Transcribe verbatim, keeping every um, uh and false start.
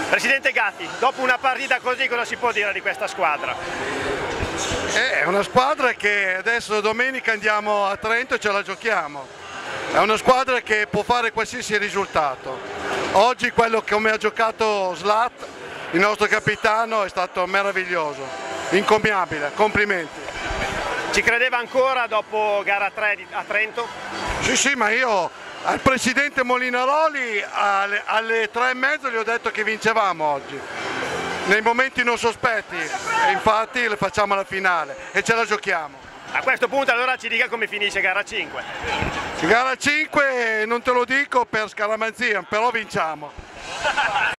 Presidente Gatti, dopo una partita così cosa si può dire di questa squadra? È una squadra che adesso domenica andiamo a Trento e ce la giochiamo. È una squadra che può fare qualsiasi risultato. Oggi quello come ha giocato Slat, il nostro capitano, è stato meraviglioso, incommiabile, complimenti. Ci credeva ancora dopo gara tre a Trento? Sì, sì, ma io al presidente Molinaroli alle, alle tre e mezzo gli ho detto che vincevamo oggi, nei momenti non sospetti, e infatti le facciamo alla finale e ce la giochiamo. A questo punto allora ci dica come finisce gara cinque. Gara cinque non te lo dico per scaramanzia, però vinciamo.